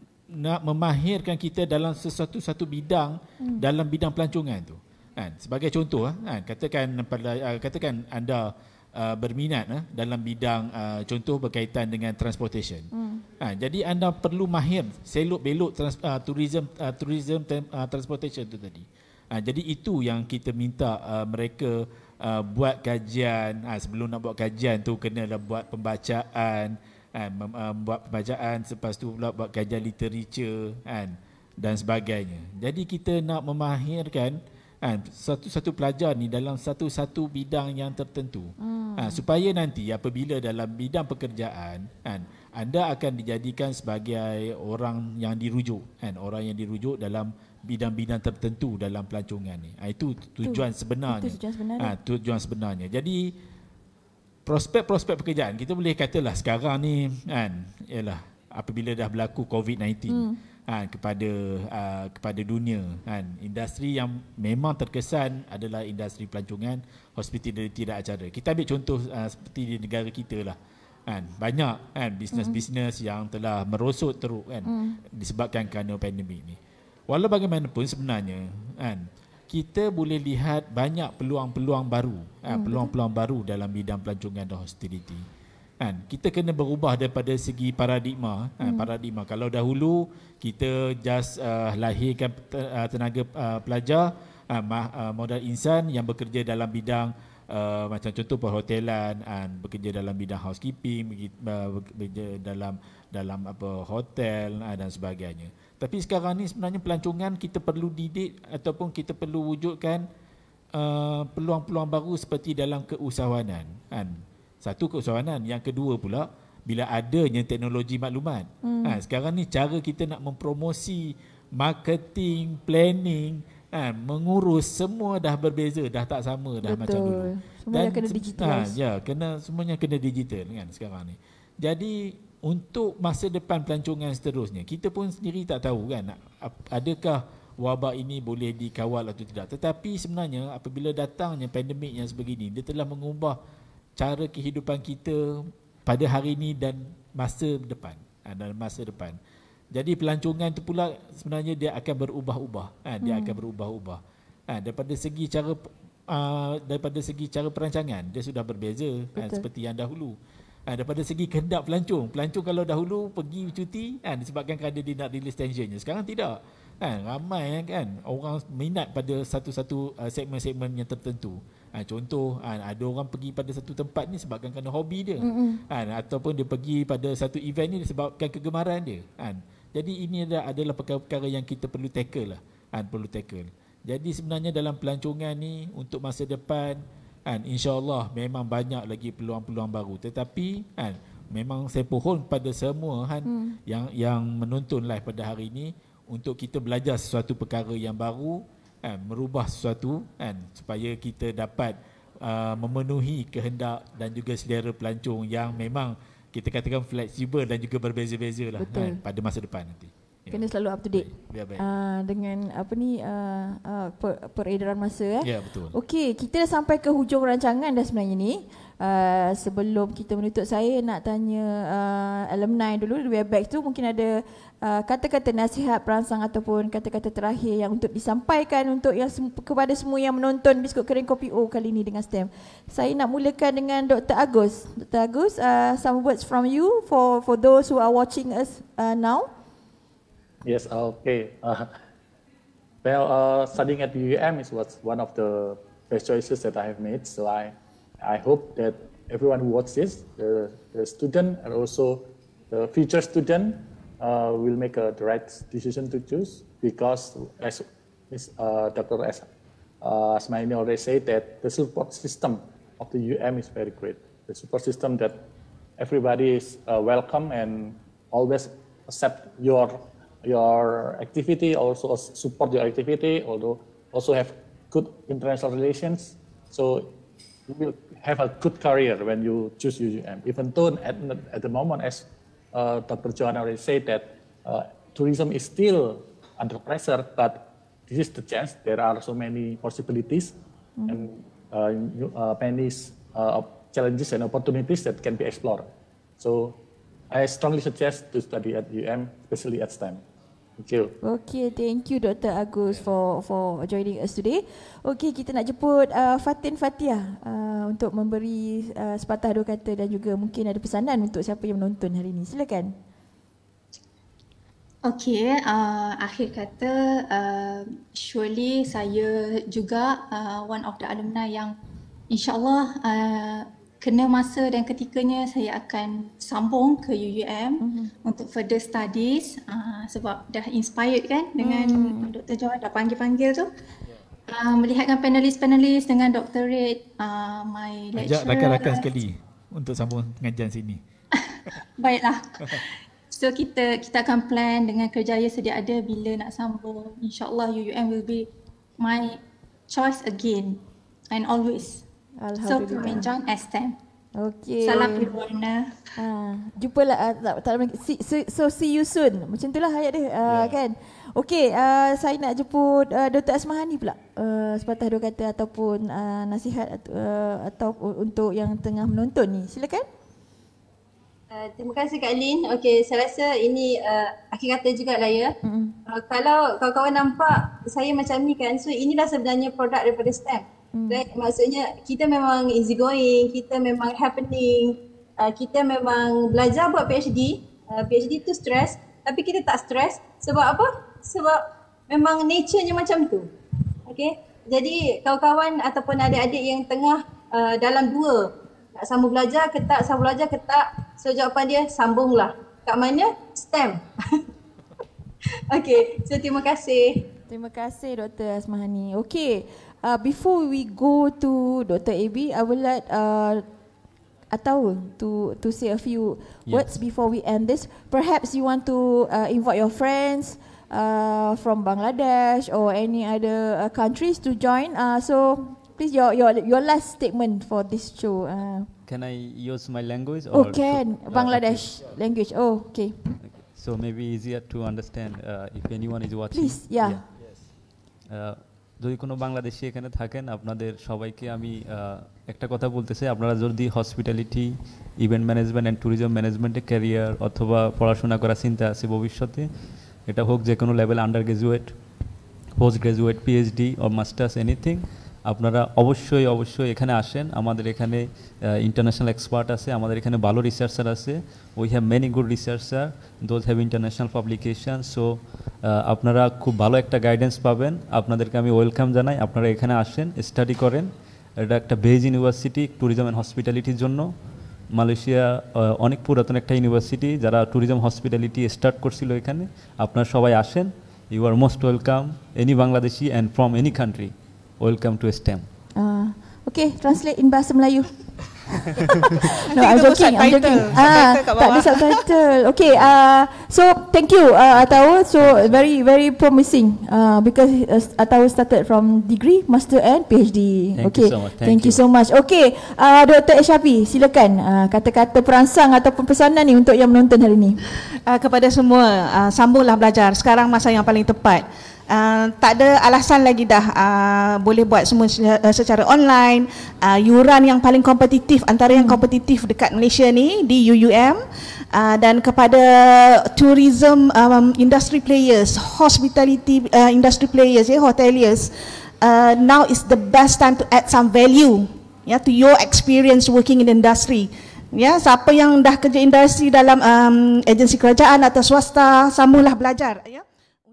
nak memahirkan kita dalam sesuatu satu bidang hmm. dalam bidang pelancongan tu. Ha, sebagai contoh, ha, katakan pada katakan anda Uh, berminat uh, dalam bidang uh, contoh berkaitan dengan transportation. Hmm. Ha, jadi anda perlu mahir selok belok trans, uh, tourism uh, tourism uh, transportation tu tadi. Ha, jadi itu yang kita minta uh, mereka uh, buat kajian. Ha, sebelum nak buat kajian tu kenalah buat pembacaan, ha, mem, uh, buat pembacaan, lepas tu pula buat kajian literature kan, dan sebagainya. Jadi kita nak memahirkan kan, satu-satu pelajar ni dalam satu-satu bidang yang tertentu. Hmm. Ha, supaya nanti apabila dalam bidang pekerjaan kan, anda akan dijadikan sebagai orang yang dirujuk kan, orang yang dirujuk dalam bidang-bidang tertentu dalam pelancongan ni. Ha, itu tujuan itu, sebenarnya. Itu tujuan sebenarnya. Ha, tujuan sebenarnya. Jadi prospek-prospek pekerjaan kita boleh katalah sekarang ni kan, ialah apabila dah berlaku covid sembilan belas. Hmm. Ha, kepada uh, kepada dunia kan, industri yang memang terkesan adalah industri pelancongan, hospitality dan acara. Kita ambil contoh uh, seperti di negara kita lah kan, banyak kan bisnes-bisnes mm. yang telah merosot teruk kan mm. disebabkan kerana pandemik ni. Walau bagaimanapun sebenarnya kan, kita boleh lihat banyak peluang-peluang baru, mm, peluang-peluang baru dalam bidang pelancongan dan hospitality. Kan, kita kena berubah daripada segi paradigma. Hmm. Ha, paradigma. Kalau dahulu kita just uh, lahirkan tenaga uh, pelajar, uh, uh, modal insan yang bekerja dalam bidang uh, macam contoh perhotelan, uh, bekerja dalam bidang housekeeping, uh, bekerja dalam dalam apa hotel uh, dan sebagainya. Tapi sekarang ni sebenarnya pelancongan kita perlu didik ataupun kita perlu wujudkan uh, peluang-peluang baru seperti dalam keusahawanan. Kan. Satu keusahawanan, yang kedua pula bila adanya teknologi maklumat. Hmm. Ha, sekarang ni cara kita nak mempromosi, marketing, planning, ha, mengurus semua dah berbeza, dah tak sama dah. Betul. Macam dulu. Semuanya Dan, kena digital. Ha, ya, kena semuanya kena digital kan sekarang ni. Jadi untuk masa depan pelancongan seterusnya, kita pun sendiri tak tahu kan adakah wabak ini boleh dikawal atau tidak. Tetapi sebenarnya apabila datangnya pandemik yang sebegini, dia telah mengubah cara kehidupan kita pada hari ini dan masa depan, dalam masa depan. Jadi pelancongan itu pula sebenarnya dia akan berubah-ubah, ha, dia hmm. akan berubah-ubah. Ha, daripada segi cara uh, daripada segi cara perancangan dia sudah berbeza ha, seperti yang dahulu. Ha, daripada segi kehendak pelancong, pelancong kalau dahulu pergi cuti ha, disebabkan kerana dia nak release tensionnya. Sekarang tidak. Ha, ramai kan orang minat pada satu-satu uh, segmen-segmen yang tertentu. Ha, contoh ha, ada orang pergi pada satu tempat ni sebabkan kerana hobi dia, mm-hmm. ha, ataupun dia pergi pada satu event ni disebabkan kegemaran dia. Ha, jadi ini adalah, adalah perkara-perkara yang kita perlu tackle lah, ha, perlu tackle. Jadi sebenarnya dalam pelancongan ni untuk masa depan, ha, insya-Allah memang banyak lagi peluang-peluang baru. Tetapi ha, memang saya pohon pada semua ha, mm. yang yang menonton live pada hari ini untuk kita belajar sesuatu perkara yang baru. Kan, merubah sesuatu kan, supaya kita dapat uh, memenuhi kehendak dan juga selera pelancong yang memang kita katakan fleksibel dan juga berbeza-beza lah kan, pada masa depan nanti. Kena selalu up to date. Biar baik. Uh, dengan apa ni uh, uh, per, peredaran masa eh. Ya, betul. Okey, kita dah sampai ke hujung rancangan dah sebenarnya ni. Uh, sebelum kita menutup, saya nak tanya uh, alumni dulu di Webex tu, mungkin ada uh, kata-kata nasihat, perangsang ataupun kata-kata terakhir yang untuk disampaikan untuk yang sem- kepada semua yang menonton Biskut Kering Kopi O kali ini dengan STEM. Saya nak mulakan dengan Doktor Agus. Doktor Agus, uh, some words from you for for those who are watching us uh, now. Yes, okay. Uh, well, uh, studying at U U M is was one of the best choices that I have made. So I, I hope that everyone who watches this, the, the student and also the future student, uh, will make a, the right decision to choose, because as uh, Doctor S. Uh, Asmaini already said that the support system of the U U M is very great. The support system that everybody is uh, welcome and always accept your your activity, also support your activity, although also have good international relations. So you will have a good career when you choose U U M. Even though at, at the moment, as uh, Doctor Johan already said, that uh, tourism is still under pressure, but this is the chance. There are so many possibilities mm-hmm. and uh, uh, many uh, challenges and opportunities that can be explored. So I strongly suggest to study at U U M, especially at STEM. Thank you. Okay, thank you Doktor Agus for for joining us today. Okay, kita nak jemput uh, Fatin Fatiah uh, untuk memberi uh, sepatah dua kata dan juga mungkin ada pesanan untuk siapa yang menonton hari ini. Silakan. Okay, uh, akhir kata, uh, surely saya juga uh, one of the alumni yang insyaAllah uh, kena masa dan ketikanya saya akan sambung ke U U M mm-hmm. untuk further studies uh, sebab dah inspired kan dengan mm. Doktor Johan dah panggil-panggil tu. Uh, melihatkan panelis-panelis dengan Doktor Red, uh, my lecturer. Ajak rakan-rakan sekali untuk sambung pengajian sini. Baiklah. So kita kita akan plan dengan kerjaya sedia ada bila nak sambung. InsyaAllah U U M will be my choice again and always. So, Permin John STEM. Okay. Salam Irwana. Ha, jumpalah uh, tak, tak, see, so, so see you soon. Macam itulah ayat dia uh, yeah. kan. Okay, uh, saya nak jemput uh, Doktor Asmahani pula. Uh, sepatah dua kata ataupun uh, nasihat uh, atau untuk yang tengah menonton ni. Silakan. Uh, terima kasih Kak Lin. Okay, saya rasa ini uh, akhir kata jugalah ya. Mm-hmm. Uh, kalau kawan-kawan nampak saya macam ni kan, so inilah sebenarnya produk daripada STEM. Hmm. Right? Maksudnya kita memang easy going, kita memang happening, uh, kita memang belajar buat PhD. Uh, PhD tu stress, tapi kita tak stress sebab apa? Sebab memang nature-nya macam tu. Okay? Jadi kawan-kawan ataupun adik-adik yang tengah uh, dalam dua, nak sambung belajar ke tak, sambung belajar ke tak, so jawapan dia sambunglah. Kat mana? STEM. Okay, so terima kasih. Terima kasih Doktor Asmahani. Okay. Uh, before we go to Doctor A B, I would like uh, Atau to to say a few yeah. words before we end this. Perhaps you want to uh, invite your friends uh, from Bangladesh or any other uh, countries to join. Uh, so please, your your your last statement for this show. Uh, can I use my language? Or oh, can. Uh, Bangladesh okay. language. Oh, okay. okay. So maybe easier to understand uh, if anyone is watching. Please, yeah. yeah. Yes. Uh, যদি কোনো বাংলাদেশি এখানে থাকেন আপনাদের সবাইকে আমি একটা কথা বলতে চাই, আপনারা যদি hospitality, event management and tourism ম্যানেজমেন্টে ক্যারিয়ার অথবা পড়াশোনা করার চিন্তা আছে ভবিষ্যতে, এটা হোক যে কোনো level, undergraduate, postgraduate, PhD or masters, anything, আপনারা অবশ্যই অবশ্যই এখানে আসেন। আমাদের এখানে ইন্টারন্যাশনাল এক্সপার্ট আছে, আমাদের এখানে ভালো রিসার্চার আছে। We have many good researcher, those have international publication. So আপনারা খুব ভালো একটা গাইডেন্স পাবেন। আপনাদেরকে আমি ওয়েলকাম জানাই, আপনারা এখানে আসেন, স্টাডি করেন। এটা একটা বেজ ইউনিভার্সিটি ট্যুরিজম অ্যান্ড হসপিটালিটির জন্য। মালয়েশিয়া অনেক পুরাতন একটা ইউনিভার্সিটি, যারা ট্যুরিজম হসপিটালিটি স্টার্ট করছিল এখানে। আপনারা সবাই আসেন, you are most welcome, any Bangladeshi and from any country, welcome to STEM. Uh, okay, translate in bahasa Melayu. No, I'm joking, I'm joking. Ah, tak ada subtitle. Okay, uh, so thank you uh, Atawa. So very very promising uh, because uh, Atawa started from degree, master and PhD. Thank okay, you so much. Thank, thank you. you so much. Okay, uh, Doktor Eshafi, silakan uh, kata-kata perangsang ataupun pesanan ni untuk yang menonton hari ni. Uh, kepada semua, uh, sambunglah belajar. Sekarang masa yang paling tepat. Uh, tak ada alasan lagi dah, uh, boleh buat semua uh, secara online. Uh, yuran yang paling kompetitif, antara yang kompetitif dekat Malaysia ni di U U M. Uh, dan kepada tourism um, industry players, hospitality uh, industry players, ya, hoteliers, uh, now is the best time to add some value, ya, to your experience working in the industry. Ya, siapa yang dah kerja industri dalam um, agensi kerajaan atau swasta, sambunglah belajar, ya.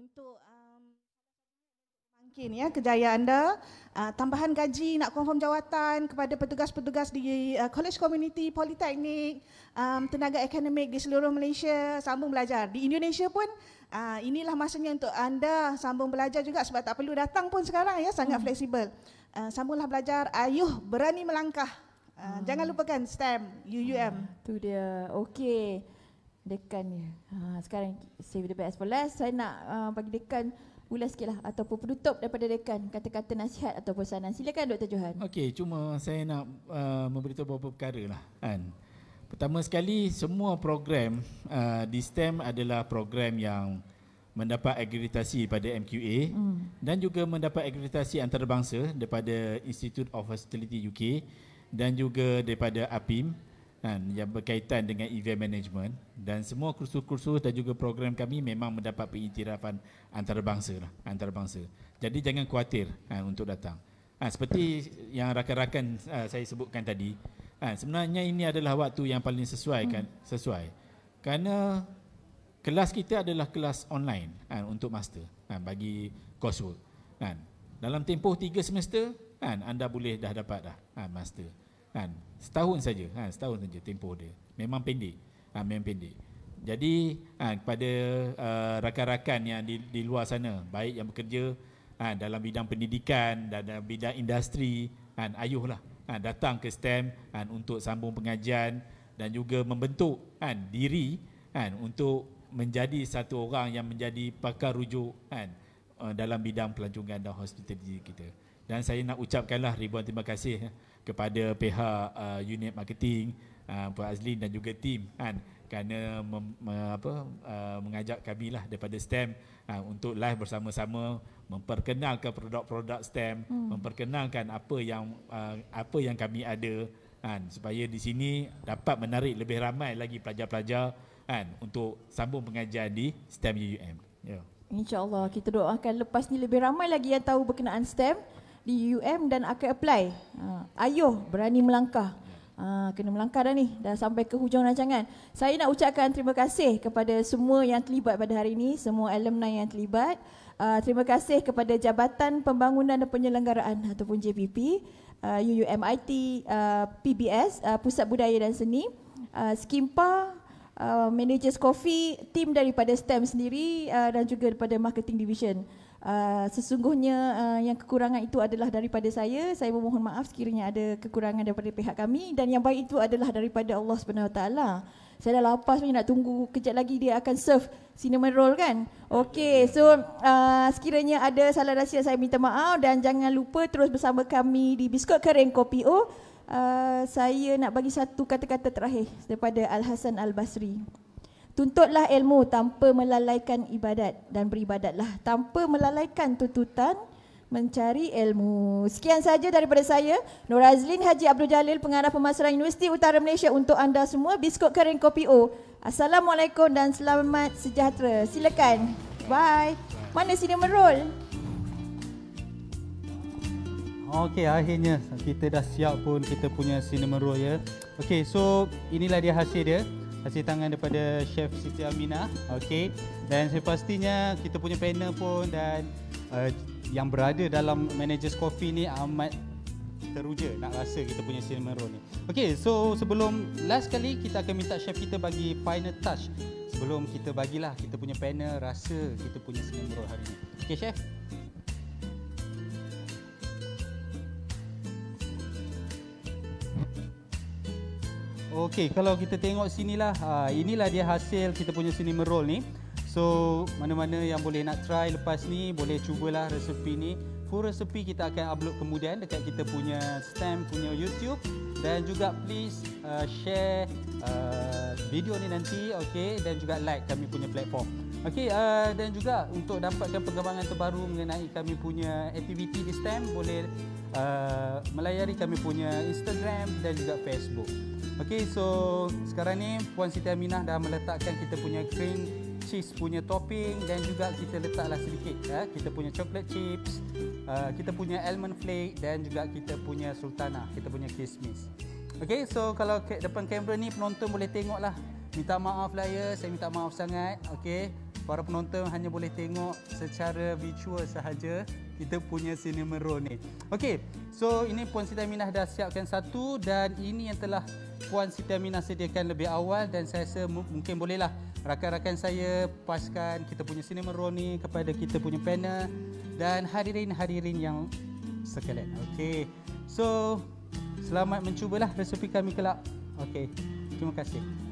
Mungkin ya kejayaan anda, uh, tambahan gaji, nak confirm jawatan kepada petugas-petugas di uh, college community, politeknik, um, tenaga akademik di seluruh Malaysia, sambung belajar. Di Indonesia pun uh, inilah masanya untuk anda sambung belajar juga sebab tak perlu datang pun sekarang ya, sangat hmm. fleksibel. Uh, sambunglah belajar, ayuh berani melangkah. Uh, hmm. Jangan lupakan STEM, U U M. Hmm, tu dia. Okey. Dekan ya. Ha, sekarang save the best for last. Saya nak uh, bagi dekan ulas sikit lah ataupun penutup daripada dekan, kata-kata nasihat atau pesanan. Silakan Doktor Johan. Okey, cuma saya nak uh, memberitahu beberapa perkara lah kan. Pertama sekali, semua program uh, di STEM adalah program yang mendapat akreditasi daripada M Q A hmm. dan juga mendapat akreditasi antarabangsa daripada Institute of Hospitality U K dan juga daripada A P I M kan, yang berkaitan dengan event management, dan semua kursus-kursus dan juga program kami memang mendapat pengiktirafan antarabangsa lah, antarabangsa. Jadi jangan khawatir kan, untuk datang. Ha, seperti yang rakan-rakan uh, saya sebutkan tadi, ha, sebenarnya ini adalah waktu yang paling sesuai kan, sesuai. Kerana kelas kita adalah kelas online kan, untuk master kan, bagi coursework kan. Dalam tempoh tiga semester kan, anda boleh dah dapat dah kan, master. Kan, setahun saja, ha, setahun saja tempoh dia. Memang pendek, ha, memang pendek. Jadi ha, kepada uh, rakan-rakan yang di, di luar sana, baik yang bekerja ha, dalam bidang pendidikan dan dalam bidang industri, ha, ayuhlah ha, datang ke STEM ha, untuk sambung pengajian dan juga membentuk ha, diri ha, untuk menjadi satu orang yang menjadi pakar rujuk ha, uh, dalam bidang pelancongan dan hospitality kita. Dan saya nak ucapkanlah ribuan terima kasih kepada pihak uh, unit marketing, uh, Puan Azlin dan juga tim kan, kerana mem, me, apa, uh, mengajak kami lah daripada STEM uh, untuk live bersama-sama memperkenalkan produk-produk STEM, hmm. memperkenalkan apa yang uh, apa yang kami ada kan, supaya di sini dapat menarik lebih ramai lagi pelajar-pelajar kan, untuk sambung pengajian di STEM U U M. Yeah. InsyaAllah kita doakan lepas ni lebih ramai lagi yang tahu berkenaan STEM di U U M dan akan apply. Ha, ayuh berani melangkah. Ha, kena melangkah dah ni, dah sampai ke hujung rancangan. Saya nak ucapkan terima kasih kepada semua yang terlibat pada hari ini, semua alumni yang terlibat. Uh, terima kasih kepada Jabatan Pembangunan dan Penyelenggaraan ataupun J P P, uh, U U M I T, uh, P B S, uh, Pusat Budaya dan Seni, uh, Skimpa, uh, Managers Coffee, tim daripada STEM sendiri uh, dan juga daripada Marketing Division. Uh, sesungguhnya uh, yang kekurangan itu adalah daripada saya. Saya memohon maaf sekiranya ada kekurangan daripada pihak kami, dan yang baik itu adalah daripada Allah Subhanahu Wa Taala. Saya dah lapar sebenarnya, nak tunggu kejap lagi dia akan serve cinnamon roll kan. Okey, so uh, sekiranya ada salah nasihat saya minta maaf, dan jangan lupa terus bersama kami di Biskut Kering Kopi O. Uh, saya nak bagi satu kata-kata terakhir daripada Al-Hasan Al-Basri. Tuntutlah ilmu tanpa melalaikan ibadat, dan beribadatlah tanpa melalaikan tuntutan mencari ilmu. Sekian saja daripada saya, Nur Azlin Haji Abdul Jalil, Pengarah Pemasaran Universiti Utara Malaysia, untuk anda semua. Biskut Kering Kopi O. Assalamualaikum dan selamat sejahtera. Silakan. Bye. Mana cinnamon roll? Okey, akhirnya kita dah siap pun kita punya cinnamon roll ya. Okey, so inilah dia hasil dia. Hasil tangan daripada Chef Siti Aminah. Okey, dan sepastinya kita punya panel pun dan uh, yang berada dalam Managers Coffee ni amat teruja nak rasa kita punya cinnamon roll ni. Okey, so sebelum last kali kita akan minta chef kita bagi final touch. Sebelum kita bagilah kita punya panel rasa kita punya cinnamon roll hari ni. Okey chef. Okey, kalau kita tengok sinilah, uh, inilah dia hasil kita punya cinnamon roll ni. So, mana-mana yang boleh nak try lepas ni, boleh cubalah resepi ni. Full resepi kita akan upload kemudian dekat kita punya Stem punya YouTube. Dan juga please uh, share uh, video ni nanti, okey, dan juga like kami punya platform. Okey, uh, dan juga untuk dapatkan perkembangan terbaru mengenai kami punya aktiviti di Stem, boleh uh, melayari kami punya Instagram dan juga Facebook. Okey, so sekarang ni Puan Siti Aminah dah meletakkan kita punya cream cheese punya topping dan juga kita letaklah sedikit ya, kita punya chocolate chips, uh, kita punya almond flake dan juga kita punya sultana, kita punya kismis. Okey, so kalau ke depan kamera ni penonton boleh tengoklah. Minta maaf lah ya, saya minta maaf sangat. Okey, para penonton hanya boleh tengok secara visual sahaja kita punya cinnamon roll ni. Okey, so ini Puan Siti Aminah dah siapkan satu dan ini yang telah Puan Siti Aminah sediakan lebih awal dan saya rasa mungkin bolehlah rakan-rakan saya paskan kita punya cinnamon roll ni kepada kita punya panel dan hadirin-hadirin yang sekalian. Okey, so selamat mencubalah resepi kami kelak. Okey, terima kasih.